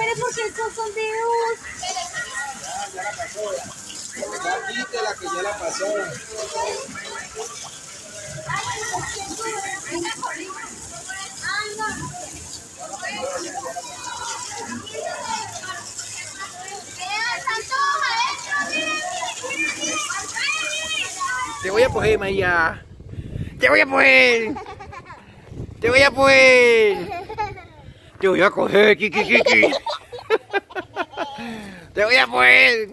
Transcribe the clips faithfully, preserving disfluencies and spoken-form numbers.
porque estos son de dos. Ya, ya la pasó. Ya quítela que ya la pasó. Te voy a coger, Maya. Te voy a coger. Te voy a coger. Te voy a coger, Kiki, Kiki. Te voy a coger.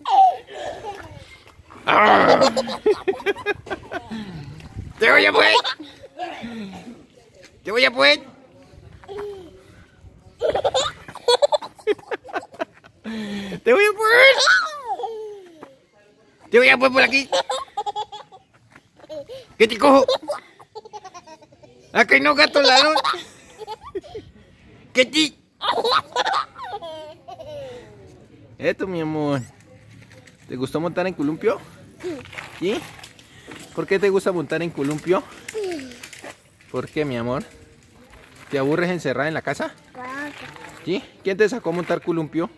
Ah. Te voy a coger. Te voy a coger. Te voy a poner. Te voy a poner por aquí. ¿Qué te cojo? Acá no, gato ladrón. ¿Qué te? Esto, mi amor. ¿Te gustó montar en columpio? ¿Sí? ¿Por qué te gusta montar en columpio? ¿Por qué, mi amor? ¿Te aburres encerrada en la casa? ¿Sí? ¿Quién te sacó a montar columpio?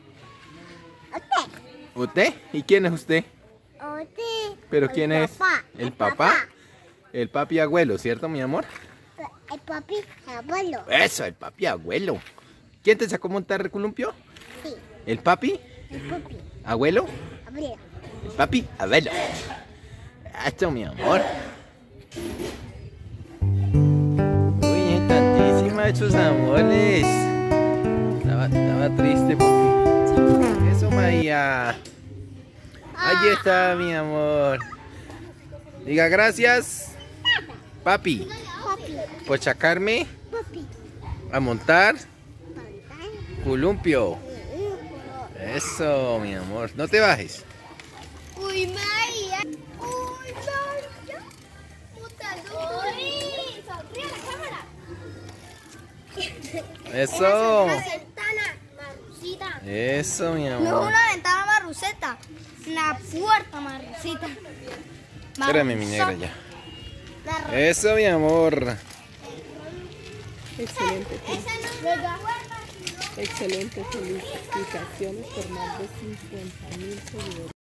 ¿Usted? ¿Y quién es usted? ¿Pero quién es? ¿El papá? El papi abuelo, ¿cierto, mi amor? El papi abuelo. Eso, el papi abuelo. ¿Quién te sacó a montar el columpio? Sí. ¿El papi? El papi ¿Abuelo? abuelo. El papi abuelo. Esto, mi amor. Uy, tantísima de sus amores. Estaba, estaba triste porque... Eso, Maya. Ahí está, mi amor. Diga gracias, papi, Papi. por sacarme Papi. a montar columpio. Eso, mi amor. No te bajes. Uy, María. Uy, María. Uy, sonríe a la cámara. Eso. Una ventana marrucita. Eso, mi No es amor. una ventana marruceta, una puerta marrucita. Espérame, mi negra, ya. La Eso, mi amor. Excelente, Esa no es la puerta. excelente, felicitaciones por más de cincuenta mil seguidores.